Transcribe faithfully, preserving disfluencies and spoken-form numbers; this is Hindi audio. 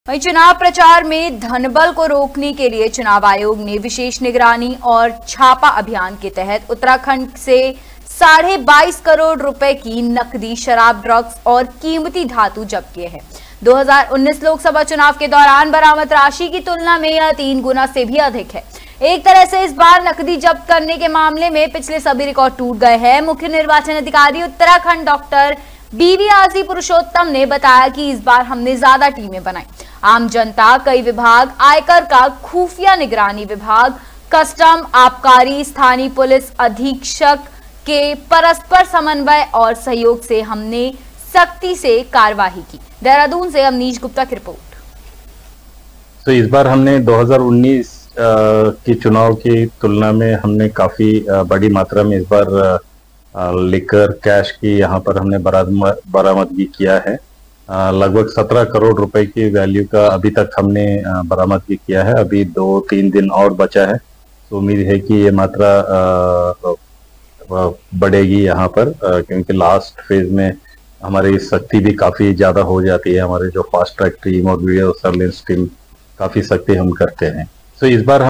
वहीं चुनाव प्रचार में धनबल को रोकने के लिए चुनाव आयोग ने विशेष निगरानी और छापा अभियान के तहत उत्तराखंड से साढ़े बाईस करोड़ रुपए की नकदी, शराब, ड्रग्स और कीमती धातु जब्त किए हैं। दो हज़ार उन्नीस लोकसभा चुनाव के दौरान बरामद राशि की तुलना में यह तीन गुना से भी अधिक है। एक तरह से इस बार नकदी जब्त करने के मामले में पिछले सभी रिकॉर्ड टूट गए हैं। मुख्य निर्वाचन अधिकारी Uttarakhand doctor B V R C Purushottam ने बताया कि इस बार हमने ज्यादा टीमें बनाई। आम जनता, कई विभाग, आयकर का खुफिया निगरानी विभाग, कस्टम, आबकारी, स्थानीय पुलिस अधीक्षक के परस्पर समन्वय और सहयोग से हमने सख्ती से कार्यवाही की। देहरादून से अमनीश गुप्ता की रिपोर्ट। तो इस बार हमने दो हज़ार उन्नीस की चुनाव की तुलना में हमने काफी बड़ी मात्रा में इस बार लिकर कैश की यहाँ पर हमने बरामदगी किया है। लगभग सत्रह करोड़ रुपए की वैल्यू का अभी तक हमने बरामदगी किया है। अभी दो तीन दिन और बचा है, तो उम्मीद है कि ये मात्रा बढ़ेगी यहाँ पर, क्योंकि लास्ट फेज में हमारी सख्ती भी काफी ज्यादा हो जाती है। हमारे जो फास्ट ट्रैक टीम और वीडियो सर्विलेंस टीम काफी सख्ती हम करते हैं। तो इस बार